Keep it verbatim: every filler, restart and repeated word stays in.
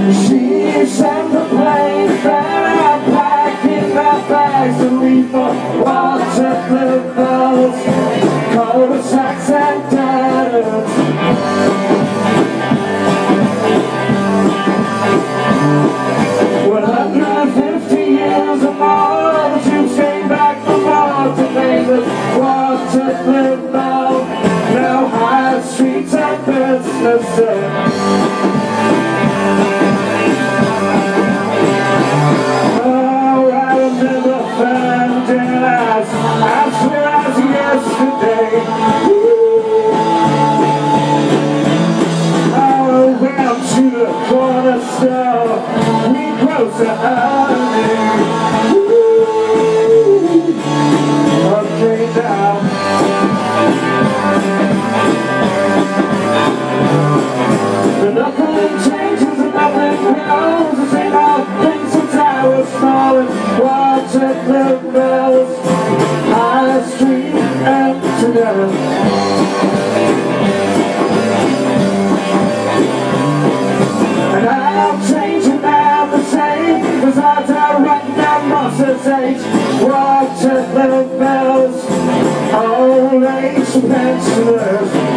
She sent the plane fare, packing my bags to leave for Waterloo bells, cul-de-sacs and diamonds. one hundred fifty years or more, the troops came back from war to make us Waterloo bells. Now high streets and businesses. As clear as yesterday, I went to the corner store, we close the honey. Okay, down. The nothing changes and nothing grows, the same old thing since I was small, and Waterloo bells, High Street Amsterdam. And I'm changing now the same, cause I die right now Monsters Age. Waterloo bells, old age pensioners.